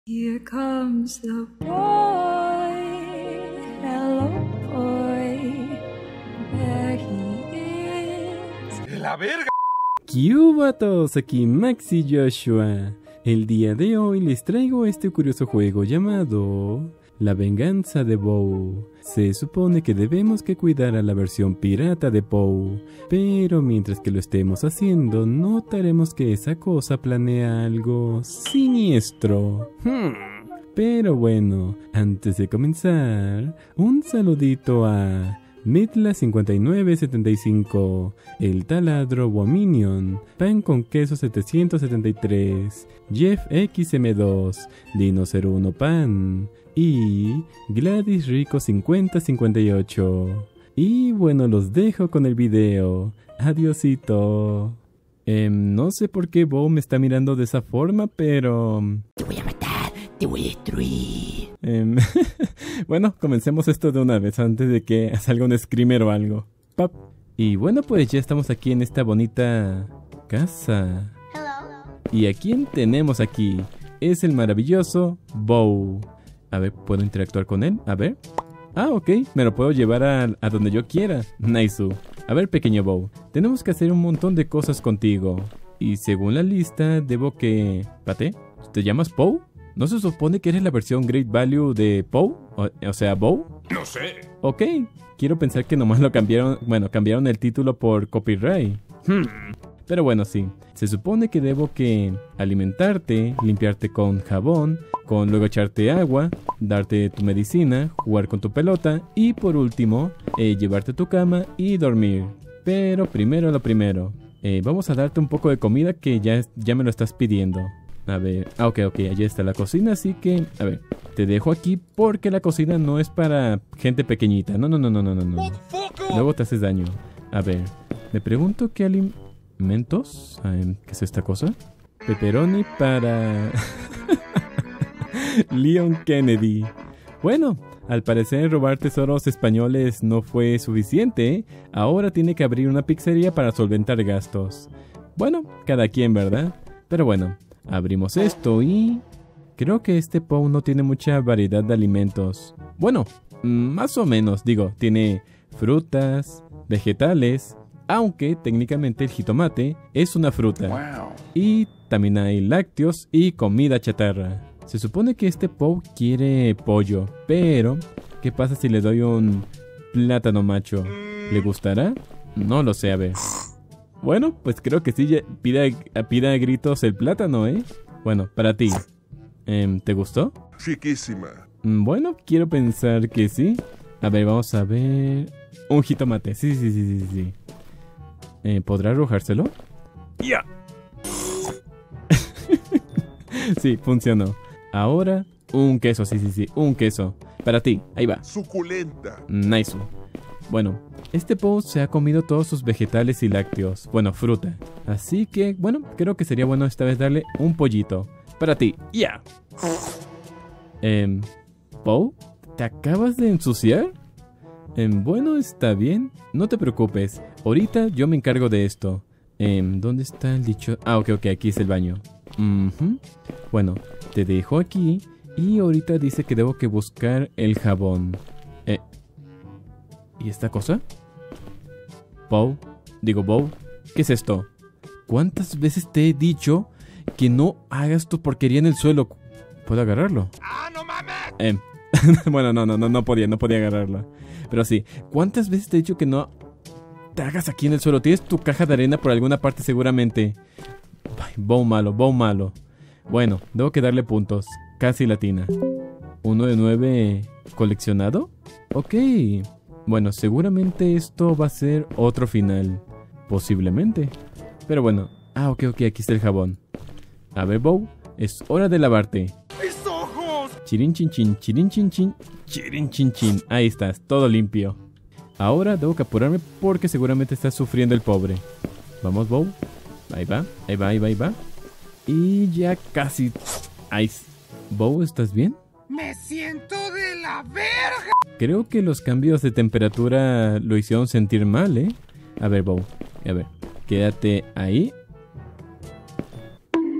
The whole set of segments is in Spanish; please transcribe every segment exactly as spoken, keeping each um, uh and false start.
Here comes the boy, hello boy, there he is. ¡La verga! ¿Qué hubo a todos? Aquí Max y Joshua. El día de hoy les traigo este curioso juego llamado La Venganza de Bow. Se supone que debemos que cuidar a la versión pirata de Bow, pero mientras que lo estemos haciendo, notaremos que esa cosa planea algo siniestro. Hmm. Pero bueno, antes de comenzar, un saludito a Mitla cincuenta y nueve setenta y cinco, El Taladro Wominion, Pan con Queso setecientos setenta y tres, Jeff X M dos, Dino cero uno Pan y Gladys Rico cincuenta cincuenta y ocho. Y bueno, los dejo con el video. Adiosito. Eh, no sé por qué Bo me está mirando de esa forma, pero... Te voy a matar, te voy a destruir. Eh, bueno, comencemos esto de una vez antes de que salga un screamer o algo. Pop. Y bueno, pues ya estamos aquí en esta bonita casa. Hello. ¿Y a quién tenemos aquí? Es el maravilloso Bow. A ver, ¿puedo interactuar con él? A ver. Ah, ok, me lo puedo llevar a, a donde yo quiera. Nice. A ver, pequeño Bow, tenemos que hacer un montón de cosas contigo. Y según la lista, debo que... ¿Pate? ¿Te llamas Poe? ¿No se supone que eres la versión Great Value de Poe? O, o sea, Bow. No sé. Ok, quiero pensar que nomás lo cambiaron... Bueno, cambiaron el título por copyright. Hmm. Pero bueno, sí. Se supone que debo que alimentarte, limpiarte con jabón, con luego echarte agua, darte tu medicina, jugar con tu pelota y por último, eh, llevarte a tu cama y dormir. Pero primero lo primero. Eh, vamos a darte un poco de comida que ya, ya me lo estás pidiendo. A ver, ah, ok, ok, allí está la cocina, así que, a ver, te dejo aquí porque la cocina no es para gente pequeñita. No, no, no, no, no, no, no. Luego te haces daño. A ver, me pregunto qué alimentos. ¿Qué es esta cosa? Pepperoni para Leon Kennedy. Bueno, al parecer robar tesoros españoles no fue suficiente. Ahora tiene que abrir una pizzería para solventar gastos. Bueno, cada quien, ¿verdad? Pero bueno, abrimos esto y... creo que este Poe no tiene mucha variedad de alimentos. Bueno, más o menos, digo, tiene frutas, vegetales, aunque técnicamente el jitomate es una fruta. Wow. Y también hay lácteos y comida chatarra. Se supone que este Poe quiere pollo, pero ¿qué pasa si le doy un plátano macho? ¿Le gustará? No lo sé, a ver. Bueno, pues creo que sí, pida, pida a gritos el plátano, ¿eh? Bueno, para ti. Eh, ¿Te gustó? Chiquísima. Bueno, quiero pensar que sí. A ver, vamos a ver... un jitomate, sí, sí, sí, sí, sí. Eh, ¿Podrá arrojárselo? ¡Ya! Yeah. Sí, funcionó. Ahora, un queso, sí, sí, sí, un queso. Para ti, ahí va. Suculenta. Nice. Bueno, este Poe se ha comido todos sus vegetales y lácteos. Bueno, fruta. Así que, bueno, creo que sería bueno esta vez darle un pollito. Para ti, ya. Yeah. Eh, Poe, ¿te acabas de ensuciar? Eh, bueno, está bien. No te preocupes. Ahorita yo me encargo de esto. Eh, ¿Dónde está el dicho? Ah, ok, ok, aquí es el baño. Uh-huh. Bueno, te dejo aquí. Y ahorita dice que debo que buscar el jabón. Eh, ¿Y esta cosa? Poe, digo Bow, ¿qué es esto? ¿Cuántas veces te he dicho que no hagas tu porquería en el suelo? ¿Puedo agarrarlo? ¡Ah, no mames! Eh, bueno, no, no, no, no podía, no podía agarrarlo. Pero sí, ¿cuántas veces te he dicho que no te hagas aquí en el suelo? Tienes tu caja de arena por alguna parte seguramente. Ay, Bow malo, Bow malo. Bueno, debo que darle puntos. Casi latina. Uno de nueve coleccionado. Ok. Bueno, seguramente esto va a ser otro final. Posiblemente. Pero bueno. Ah, ok, ok, aquí está el jabón. A ver, Bow, es hora de lavarte. ¡Mis ojos! Chirin chin chin, chirin chin chin, chirin chin chin. Ahí estás, todo limpio. Ahora debo que apurarme porque seguramente está sufriendo el pobre. Vamos, Bow. Ahí va, ahí va, ahí va, ahí va. Y ya casi... Ahí... Bow, ¿estás bien? ¡Me siento de la verga! Creo que los cambios de temperatura lo hicieron sentir mal, ¿eh? A ver, Bow. A ver, quédate ahí. Ay,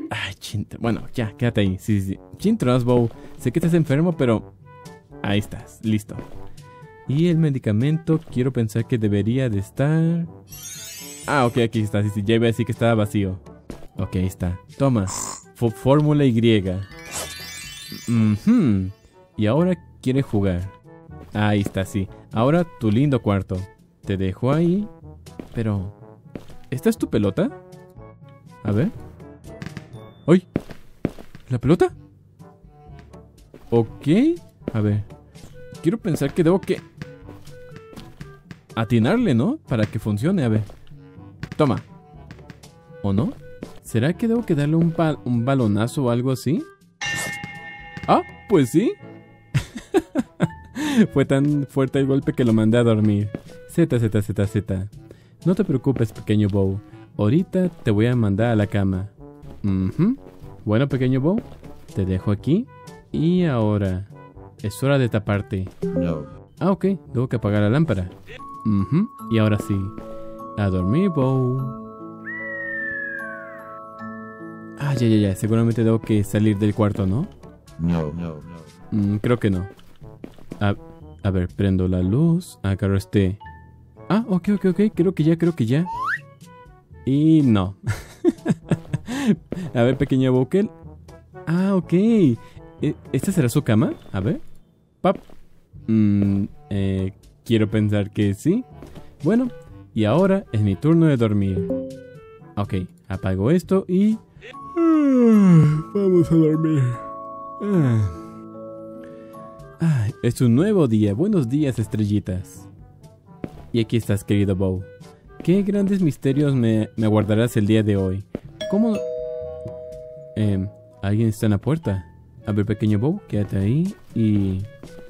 Chintr... Bueno, ya, quédate ahí. Sí, sí, sí. Chintros, Bow. Sé que estás enfermo, pero... Ahí estás, listo. Y el medicamento, quiero pensar que debería de estar... Ah, ok, aquí está. Sí, sí, ya iba a decir que estaba vacío. Ok, ahí está. Toma. F Fórmula Y. Uh-huh. Y ahora quiere jugar. Ahí está, sí. Ahora tu lindo cuarto. Te dejo ahí. Pero... ¿Esta es tu pelota? A ver. ¡Ay! ¿La pelota? Ok. A ver. Quiero pensar que debo que... atinarle, ¿no? Para que funcione, a ver. Toma. ¿O no? ¿Será que debo que darle un, ba un balonazo o algo así? Ah, pues sí. Fue tan fuerte el golpe que lo mandé a dormir. Z, Z, Z, Z. No te preocupes, pequeño Bow. Ahorita te voy a mandar a la cama. Uh-huh. Bueno, pequeño Bow, te dejo aquí. Y ahora es hora de taparte. No. Ah, ok. Tengo que apagar la lámpara. Uh-huh. Y ahora sí. A dormir, Bow. Ah, ya, ya, ya. Seguramente tengo que salir del cuarto, ¿no? No, no, no. Mm, creo que no. A, a ver, prendo la luz. Agarro este... Ah, ok, ok, ok. Creo que ya, creo que ya. Y no. A ver, pequeño Bowkel. Ah, ok. ¿Esta será su cama? A ver. Pap. Mm, eh, quiero pensar que sí. Bueno, y ahora es mi turno de dormir. Ok, apago esto y... Vamos a dormir. Ah. Ah, es un nuevo día. Buenos días, estrellitas. Y aquí estás, querido Bow. ¿Qué grandes misterios me, me aguardarás el día de hoy? ¿Cómo...? Eh, ¿Alguien está en la puerta? A ver, pequeño Bow, quédate ahí y...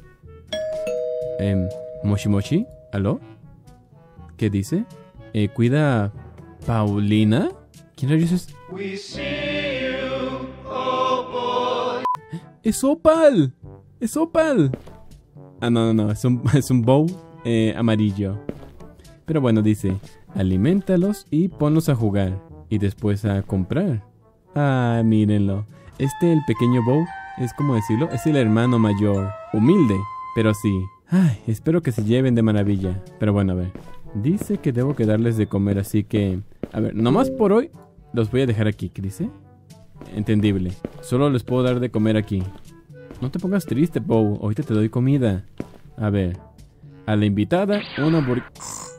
Eh, Moshi Moshi, ¿aló? ¿Qué dice? Eh, ¿cuida a Paulina? ¿Quién rayos es? We see you, oh boy. ¡Es Opal! ¡Es Opal! Ah, no, no, no, es un, es un Bow eh, amarillo. Pero bueno, dice, aliméntalos y ponlos a jugar. Y después a comprar. Ah, mírenlo. Este, el pequeño Bow, es como decirlo, es el hermano mayor. Humilde, pero sí. Ay, espero que se lleven de maravilla. Pero bueno, a ver. Dice que debo que darles de comer, así que... A ver, nomás por hoy los voy a dejar aquí, ¿qué dice? Entendible. Solo les puedo dar de comer aquí. No te pongas triste, Bow. Ahorita te doy comida. A ver. A la invitada, una hamburguesa.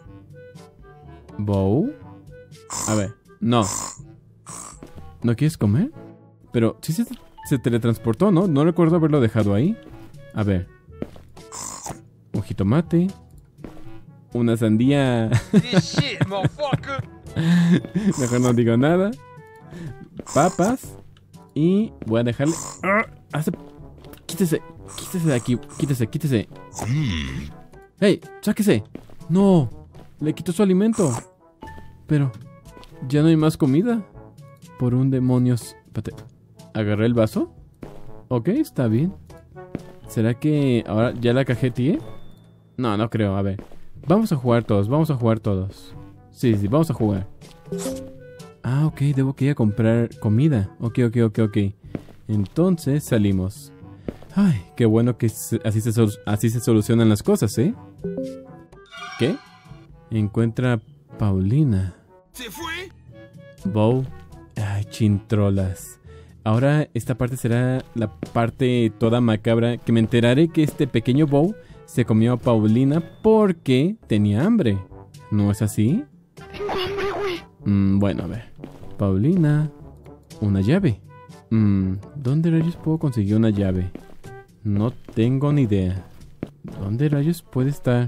¿Bow? A ver, no. ¿No quieres comer? Pero sí se, se teletransportó, ¿no? No recuerdo haberlo dejado ahí. A ver. Un jitomate. Una sandía. Shit, motherfucker. Mejor no digo nada. Papas. Y voy a dejarle... Hace... Quítese. Quítese de aquí. Quítese, quítese. ¡Hey! ¡Sáquese! ¡No! Le quitó su alimento. Pero... ya no hay más comida. Por un demonios... Espérate. ¿Agarré el vaso? Ok, está bien. ¿Será que ahora ya la cajeteé? No, no creo. A ver. Vamos a jugar todos. Vamos a jugar todos. Sí, sí, vamos a jugar. Ah, ok. Debo que ir a comprar comida. Ok, ok, ok, ok. Entonces salimos. Ay, qué bueno que se, así, se, así se solucionan las cosas, ¿eh? ¿Qué? Encuentra a Paulina. ¿Se fue? Bow. Ay, chintrolas. Ahora esta parte será la parte toda macabra, que me enteraré que este pequeño Bow se comió a Paulina porque tenía hambre. ¿No es así? Tengo hambre, güey. Mm, bueno, a ver. Paulina. Una llave. Mm, ¿dónde rayos puedo conseguir una llave? No tengo ni idea. ¿Dónde rayos puede estar?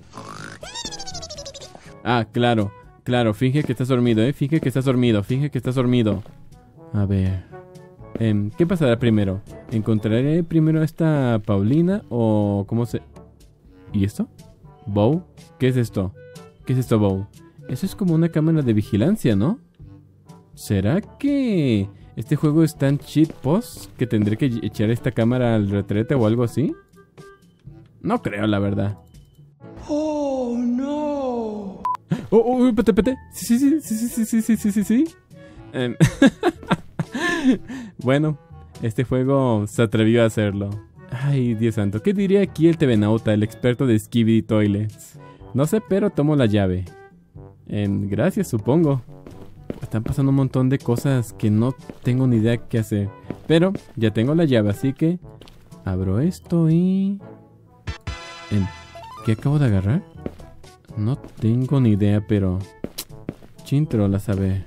Ah, claro. Claro, finge que estás dormido, ¿eh? Finge que estás dormido, finge que estás dormido. A ver... Eh, ¿qué pasará primero? ¿Encontraré primero a esta Paulina o cómo se...? ¿Y esto? ¿Bow? ¿Qué es esto? ¿Qué es esto, Bow? Eso es como una cámara de vigilancia, ¿no? ¿Será que este juego es tan cheat post que tendré que echar esta cámara al retrete o algo así? No creo, la verdad. Oh, no. Oh, oh, espérate, espérate. Sí, sí, sí, sí, sí, sí, sí, sí, sí, sí. Um, Bueno, este juego se atrevió a hacerlo. Ay, Dios santo, ¿qué diría aquí el tebenauta, el experto de Skibidi Toilets? No sé, pero tomo la llave. Eh, gracias, supongo. Están pasando un montón de cosas que no tengo ni idea qué hacer. Pero ya tengo la llave, así que abro esto y... Eh, ¿Qué acabo de agarrar? No tengo ni idea, pero... Chintro la sabe.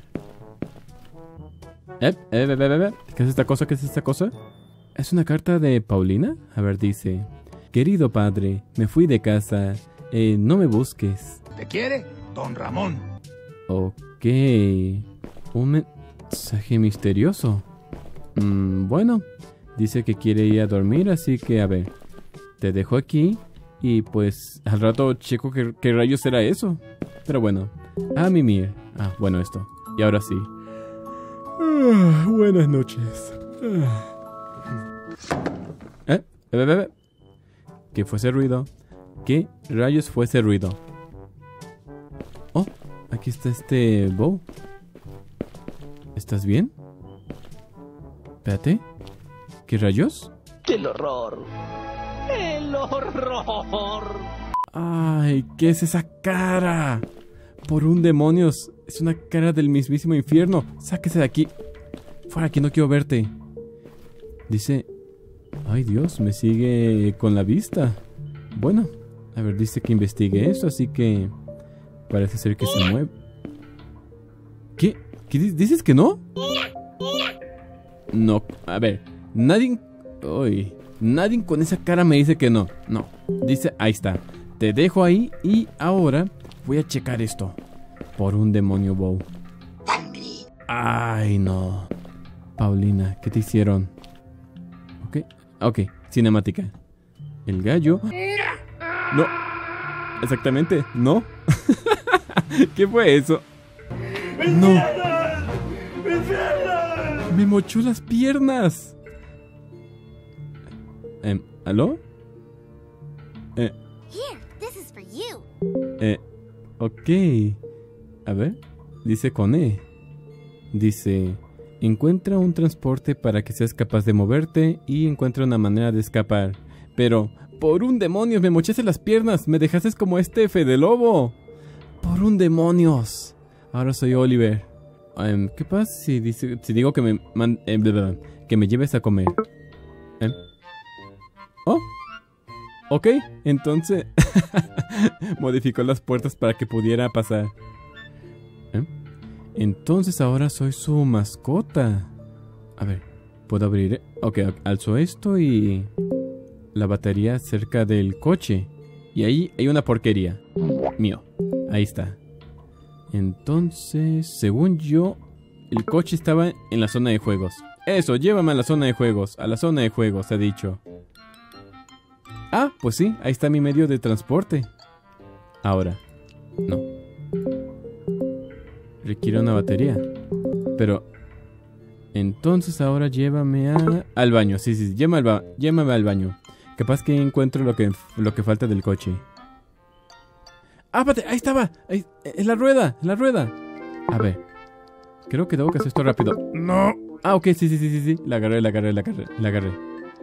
Eh, eh, eh, eh, eh. ¿Qué es esta cosa? ¿Qué es esta cosa? ¿Es una carta de Paulina? A ver, dice: querido padre, me fui de casa. Eh, no me busques. ¿Te quiere? Don Ramón. Ok. Un mensaje misterioso. Mm, bueno, dice que quiere ir a dormir, así que a ver. Te dejo aquí y pues al rato checo qué, qué rayos será eso. Pero bueno, a mimir. Ah, bueno, esto. Y ahora sí. Ah, buenas noches. Ah. ¿Eh? ¿Eh, eh, eh? ¿Qué fue ese ruido? ¿Qué rayos fue ese ruido? Oh, aquí está este Bo. ¿Estás bien? Espérate. ¿Qué rayos? ¡El horror! ¡El horror! ¡Ay! ¿Qué es esa cara? Por un demonios. Es una cara del mismísimo infierno. Sáquese de aquí. Fuera, aquí no quiero verte. Dice... Ay, Dios, me sigue con la vista. Bueno, a ver, dice que investigue eso, así que... Parece ser que se mueve. ¿Qué? ¿Qué dices que no? No, a ver, nadie... Uy, nadie con esa cara me dice que no. No, dice, ahí está. Te dejo ahí y ahora voy a checar esto. Por un demonio, Bo. Ay, no. Paulina, ¿qué te hicieron? Ok, ok, cinemática. El gallo... No, exactamente, no. ¿Qué fue eso? No. Me mochó las piernas. Eh, ¿Aló? Eh, Here, this is for you. eh, ok. A ver, dice con E. Dice: encuentra un transporte para que seas capaz de moverte y encuentra una manera de escapar. Pero, por un demonios, me mochaste las piernas. Me dejaste como este Fede Lobo. Por un demonios. Ahora soy Oliver. Um, ¿Qué pasa si, dice, si digo que me, man, eh, bla, bla, que me lleves a comer? ¿Eh? Oh. Ok, entonces... modificó las puertas para que pudiera pasar. ¿Eh? Entonces ahora soy su mascota. A ver, ¿puedo abrir? Ok, alzo esto y... la batería cerca del coche. Y ahí hay una porquería. Mío. Ahí está. Entonces, según yo, el coche estaba en la zona de juegos. Eso, llévame a la zona de juegos. A la zona de juegos, ha dicho. Ah, pues sí, ahí está mi medio de transporte. Ahora. No. Requiere una batería. Pero... entonces ahora llévame a... al baño. Sí, sí, llévame al, ba... llévame al baño. Capaz que encuentro lo que, lo que falta del coche. ¡Ah, espérate! ¡Ahí estaba! Ahí, ¡en la rueda! ¡En la rueda! A ver. Creo que debo que hacer esto rápido. ¡No! Ah, ok, sí, sí, sí, sí, sí. La agarré, la agarré, la agarré, la agarré.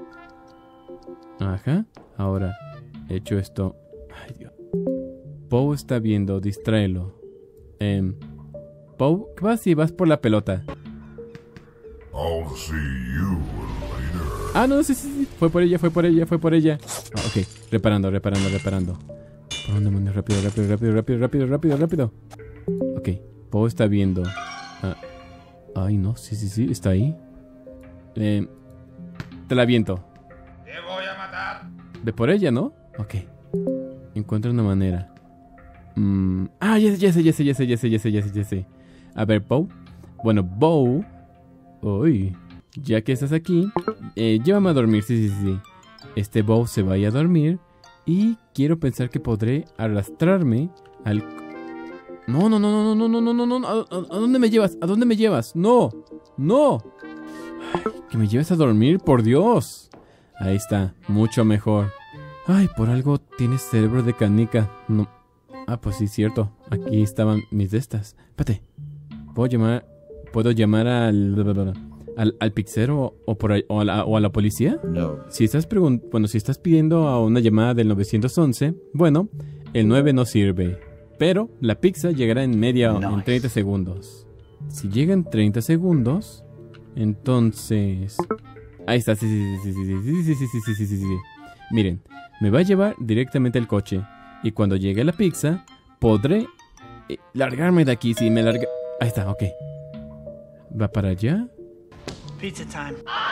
Ajá. Ahora, he hecho esto. Ay, Dios. Poe está viendo, distráelo. Eh, Poe, ¿qué vas si vas por la pelota? I'll see you later. Ah, no, sí, sí, sí. Fue por ella, fue por ella, fue por ella. Ah, ok, reparando, reparando, reparando. Por un demonio, rápido, rápido, rápido, rápido, rápido, rápido, rápido. Ok, Poe está viendo. Ah. Ay, no, sí, sí, sí, está ahí. Eh, te la aviento. Te voy a matar. Ve por ella, ¿no? Ok. Encuentra una manera. Mm. Ah, ya sé, ya sé, ya sé, ya sé, ya sé, ya sé, ya sé, ya sé. A ver, Poe. Bueno, Bo. Uy. Ya que estás aquí, eh, llévame a dormir, sí, sí, sí. Este Bo se vaya a dormir. Y quiero pensar que podré arrastrarme al... No, no, no, no, no, no, no, no, no, no. ¿A, a, a dónde me llevas? ¿A dónde me llevas? No, no. Ay, que me lleves a dormir, por Dios. Ahí está, mucho mejor. Ay, por algo tienes cerebro de canica. No. Ah, pues sí, cierto. Aquí estaban mis de estas. Espérate. Puedo llamar... Puedo llamar al... ¿Al, al pizzero o, por ahí, o, a la, o a la policía? No. Si estás pregun- bueno, si estás pidiendo a una llamada del nueve once, bueno, el nueve no sirve. Pero la pizza llegará en media Nice. en treinta segundos. Si llega en treinta segundos, entonces... Ahí está, sí, sí, sí, sí, sí, sí, sí, sí, sí, sí, sí, sí, sí. Miren, me va a llevar directamente al coche. Y cuando llegue la pizza, podré eh, largarme de aquí. Si me larga... Ahí está, ok. ¿Va para allá? Pizza time.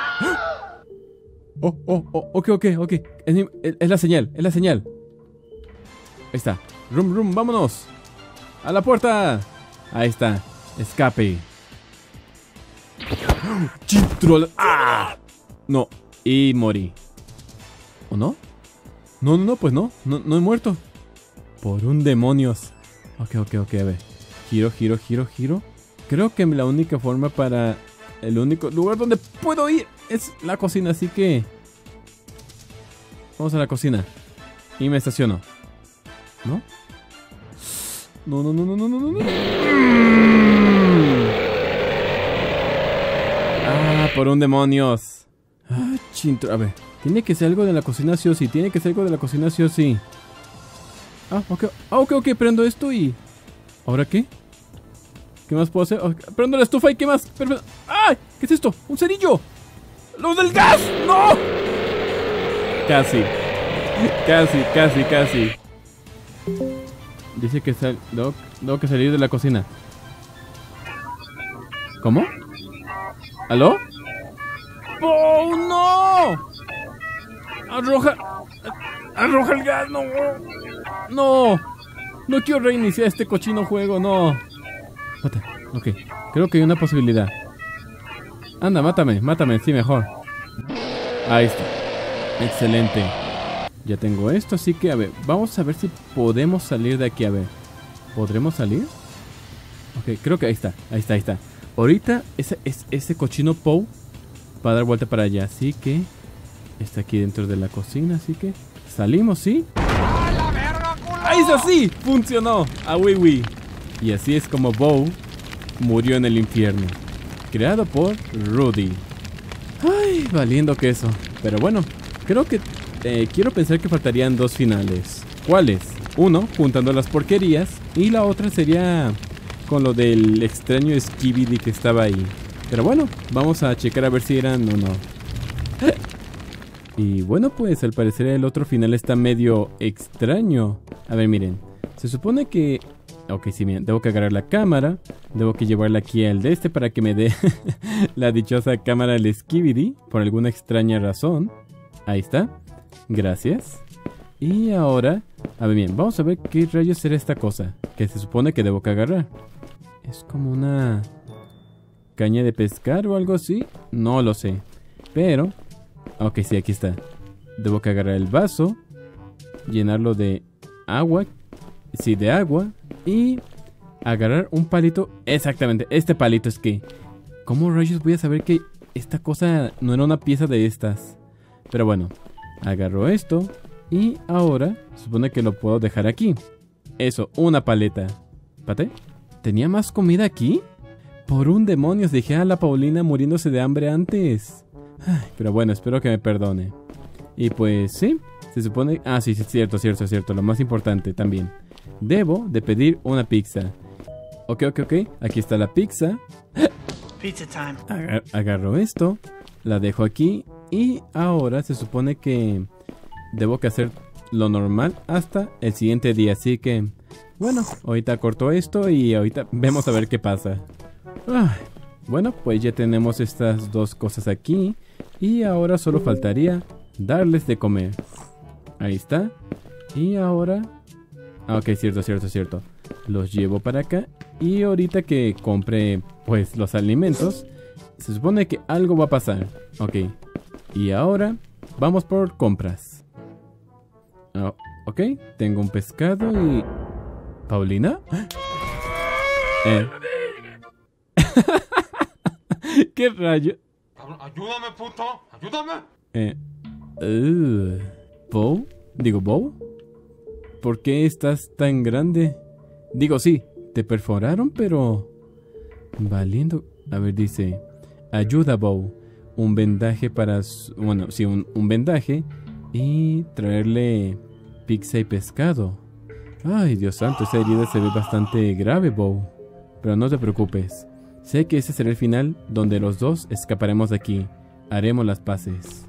Oh, oh, oh, ok, ok, ok. Es, mi- es- es la señal, es la señal. Ahí está. Rum, rum, vámonos. A la puerta. Ahí está. Escape. Chitro. ¡Ah! No. Y morí. ¿O no? No, no, no, pues no. No, no he muerto. Por un demonios. Ok, ok, ok, a ver. Giro, giro, giro, giro. Creo que la única forma para... El único lugar donde puedo ir es la cocina, así que... Vamos a la cocina. Y me estaciono. ¿No? No, no, no, no, no, no, no. Ah, por un demonios. Ah, chinto. A ver, tiene que ser algo de la cocina sí o sí. Tiene que ser algo de la cocina sí o sí. Ah, ok. Ah, ok, ok. Prendo esto y... ¿Ahora qué? ¿Qué más puedo hacer? Okay, prendo la estufa y ¿qué más? Pero- ¡Ay! ¿Qué es esto? ¡Un cerillo! ¡Los del gas! ¡No! Casi. Casi, casi, casi. Dice que sal... Tengo, tengo que salir de la cocina. ¿Cómo? ¿Aló? ¡Oh, no! Arroja... Arroja el gas, no. No. No quiero reiniciar este cochino juego, no. Mata. Ok, creo que hay una posibilidad. Anda, mátame, mátame, sí, mejor. Ahí está. Excelente. Ya tengo esto, así que a ver, vamos a ver si podemos salir de aquí, a ver. ¿Podremos salir? Ok, creo que ahí está, ahí está, ahí está. Ahorita ese, ese, ese cochino Poe va a dar vuelta para allá, así que... Está aquí dentro de la cocina, así que... Salimos, ¿sí? ¡Ahí está, sí! ¡Funcionó! ¡Ah, oui, oui! Y así es como Bo murió en el infierno. Creado por Rudy. Ay, valiendo queso. Pero bueno, creo que... Eh, quiero pensar que faltarían dos finales. ¿Cuáles? Uno, juntando las porquerías. Y la otra sería... con lo del extraño Skibidi que estaba ahí. Pero bueno, vamos a checar a ver si eran o no. Y bueno, pues al parecer el otro final está medio extraño. A ver, miren. Se supone que... Ok, sí, miren. Debo que agarrar la cámara. Debo que llevarla aquí al de este para que me dé la dichosa cámara del Skibidi. Por alguna extraña razón. Ahí está. Gracias. Y ahora... A ver, bien. Vamos a ver qué rayos será esta cosa que se supone que debo que agarrar. Es como una... caña de pescar o algo así. No lo sé. Pero... Ok, sí, aquí está. Debo que agarrar el vaso, llenarlo de agua, sí, de agua, y agarrar un palito. Exactamente, este palito. Es que, ¿cómo rayos voy a saber que esta cosa no era una pieza de estas? Pero bueno, agarro esto y ahora se supone que lo puedo dejar aquí. Eso, una paleta. ¿Pate? ¿Tenía más comida aquí? Por un demonios, dejé a la Paulina muriéndose de hambre antes. Ay, pero bueno, espero que me perdone. Y pues sí, se supone... Ah, sí, sí, cierto, cierto, cierto. Lo más importante también. Debo de pedir una pizza. Ok, ok, ok. Aquí está la pizza. Pizza time. Agar- agarro esto. La dejo aquí. Y ahora se supone que... debo que hacer lo normal hasta el siguiente día. Así que... bueno, ahorita corto esto y ahorita vemos a ver qué pasa. Ay, bueno, pues ya tenemos estas dos cosas aquí. Y ahora solo faltaría darles de comer. Ahí está. Y ahora... Ah, ok, cierto, cierto, cierto. Los llevo para acá. Y ahorita que compre, pues, los alimentos, se supone que algo va a pasar. Ok. Y ahora, vamos por compras. Oh, ok, tengo un pescado y... ¿Paulina? Eh. ¿Qué rayo? Ayúdame, puto. Ayúdame. Eh. Uh, ¿Bo? Digo, ¿Bo? ¿Por qué estás tan grande? Digo, sí, te perforaron, pero... valiendo... A ver, dice... Ayuda, Bow. Un vendaje para... Su, bueno, sí, un, un vendaje. Y traerle pizza y pescado. Ay, Dios santo, esa herida se ve bastante grave, Bow. Pero no te preocupes. Sé que ese será el final donde los dos escaparemos de aquí. Haremos las paces.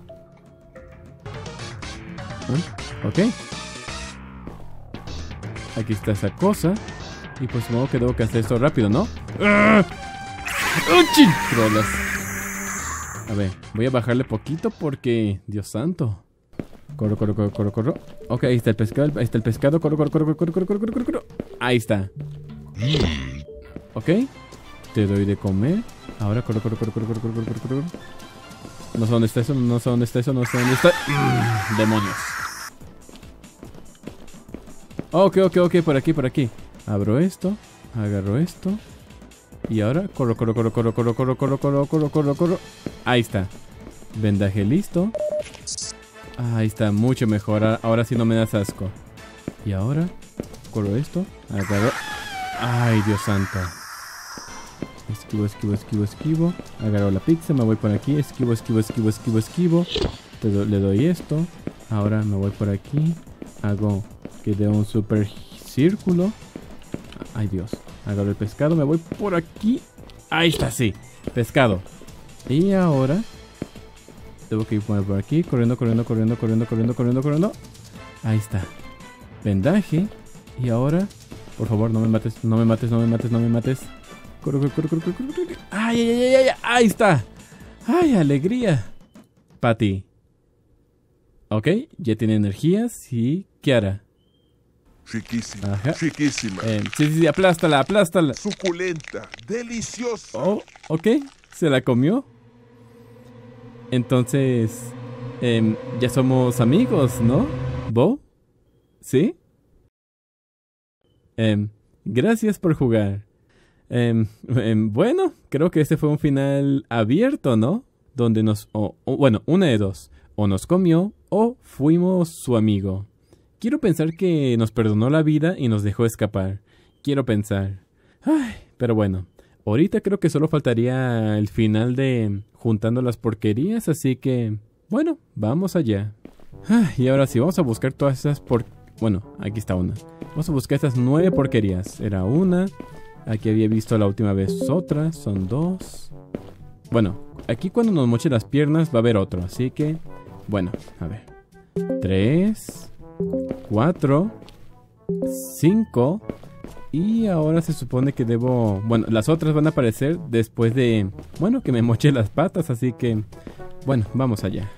¿Ah? Ok. Aquí está esa cosa. Y pues supongo que debo que hacer esto rápido, ¿no? ¡Ah! ¡Uchin! Trolas. A ver, voy a bajarle poquito porque... Dios santo. Corro, corro, corro, corro, corro. Ok, ahí está el pescado, ahí está el pescado. Corro, corro, corro, corro, corro, corro, corro, corro, corro. Ahí está. Ok. Te doy de comer. Ahora corro, corro, corro, corro, corro, corro, corro, corro. No sé dónde está eso, no sé dónde está eso, no sé dónde está. Mm, demonios. Ok, ok, ok, por aquí, por aquí. Abro esto, agarro esto. Y ahora corro, corro, corro, corro, corro, corro, corro, corro, corro, corro, corro. Ahí está. Vendaje listo. Ahí está, mucho mejor. Ahora sí no me das asco. Y ahora corro esto, agarro. Ay, Dios santo. Esquivo, esquivo, esquivo, esquivo. Agarro la pizza, me voy por aquí. Esquivo, esquivo, esquivo, esquivo, esquivo. Te do le doy esto. Ahora me voy por aquí. Hago que dé un super círculo. Ay, Dios. Agarro el pescado, me voy por aquí. Ahí está, sí. Pescado. Y ahora tengo que ir por aquí. Corriendo, corriendo, corriendo, corriendo, corriendo, corriendo, corriendo. Ahí está. Vendaje. Y ahora, por favor, no me mates, no me mates, no me mates, no me mates. Corre, corre, corre, corre, corre, corre. Ay, ay, ay, ay, ay. Ahí está. Ay, alegría. Patty. Ok, ya tiene energías. ¿Y qué hará? Chiquísima, Ajá. chiquísima. Eh, sí, sí, sí, aplástala, aplástala. Suculenta, deliciosa. Oh, ok, se la comió. Entonces, eh, ya somos amigos, ¿no? ¿Bo? ¿Sí? Eh, gracias por jugar. Eh, eh, bueno, creo que este fue un final abierto, ¿no? Donde nos... Oh, oh, bueno, una de dos. O nos comió o fuimos su amigo. Quiero pensar que nos perdonó la vida y nos dejó escapar. Quiero pensar. Ay, pero bueno. Ahorita creo que solo faltaría el final de juntando las porquerías, así que... Bueno, vamos allá. Ay, y ahora sí, vamos a buscar todas esas por... Bueno, aquí está una. Vamos a buscar estas nueve porquerías. Era una. Aquí había visto la última vez otra. Son dos. Bueno, aquí cuando nos moche las piernas va a haber otro, así que... Bueno, a ver. Tres... Cuatro, cinco. Y ahora se supone que debo... Bueno, las otras van a aparecer después de... Bueno, que me moché las patas, así que... Bueno, vamos allá.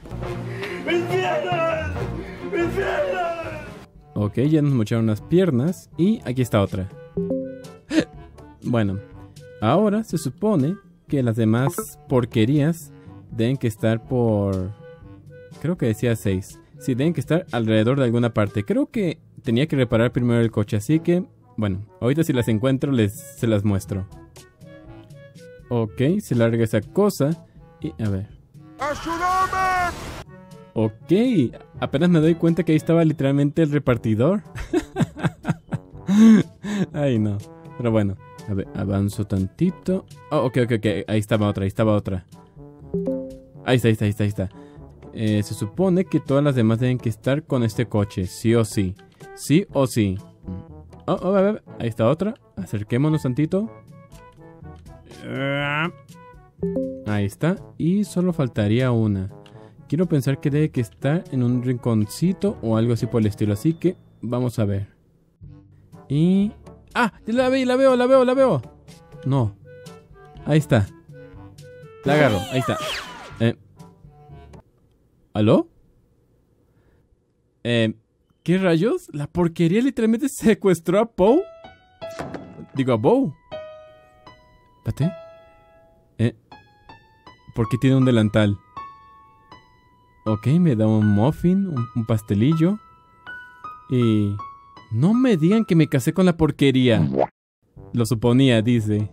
Ok, ya nos mocharon las piernas. Y aquí está otra. Bueno, ahora se supone que las demás porquerías deben que estar por... Creo que decía seis. Sí, deben que estar alrededor de alguna parte. Creo que tenía que reparar primero el coche, así que... Bueno, ahorita si las encuentro les se las muestro. Ok, se larga esa cosa. Y a ver. ¡Ayúdame! Ok, apenas me doy cuenta que ahí estaba literalmente el repartidor. Ay, no. Pero bueno, a ver, avanzo tantito. Oh, ok, ok, ok. Ahí estaba otra, ahí estaba otra. Ahí está, ahí está, ahí está, ahí está. Eh, se supone que todas las demás deben que estar con este coche, sí o sí. Sí o sí. Oh, oh, a ver, ahí está otra. Acerquémonos tantito. Ahí está. Y solo faltaría una. Quiero pensar que debe que estar en un rinconcito o algo así por el estilo. Así que vamos a ver. Y... ¡Ah! La veo, la veo, la veo, la veo. No. Ahí está. La agarro, ahí está. Eh... ¿Aló? Eh, ¿Qué rayos? ¿La porquería literalmente secuestró a Poe? Digo, a Bo. Espérate. Eh, ¿por qué tiene un delantal? Ok, me da un muffin, un, un pastelillo. Y... No me digan que me casé con la porquería. Lo suponía, dice.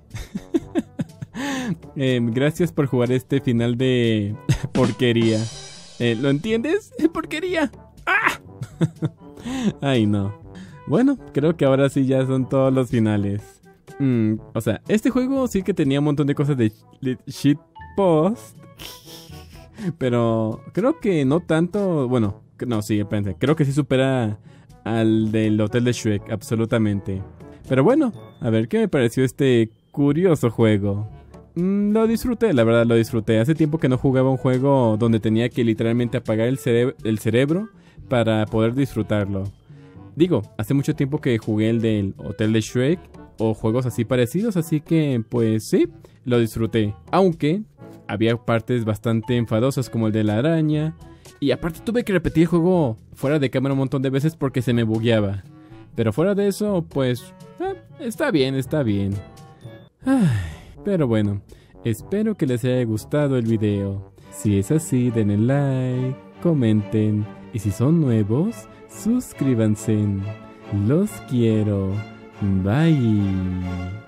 eh, gracias por jugar este final de porquería. Eh, ¿Lo entiendes? ¡Porquería! ¡Ah! Ay, no. Bueno, creo que ahora sí ya son todos los finales. Mm, o sea, este juego sí que tenía un montón de cosas de, de shit post. Pero creo que no tanto. Bueno, no, sí, espérense. Creo que sí supera al del Hotel de Shrek, absolutamente. Pero bueno, a ver qué me pareció este curioso juego. Mm, lo disfruté, la verdad lo disfruté. Hace tiempo que no jugaba un juego donde tenía que literalmente apagar el, cere el cerebro para poder disfrutarlo. Digo, hace mucho tiempo que jugué el del Hotel de Shrek o juegos así parecidos, así que pues sí, lo disfruté. Aunque había partes bastante enfadosas como el de la araña. Y aparte tuve que repetir el juego fuera de cámara un montón de veces porque se me bugueaba. Pero fuera de eso, pues eh, está bien, está bien. Ay, pero bueno, espero que les haya gustado el video. Si es así, denle like, comenten. Y si son nuevos, suscríbanse. Los quiero. Bye.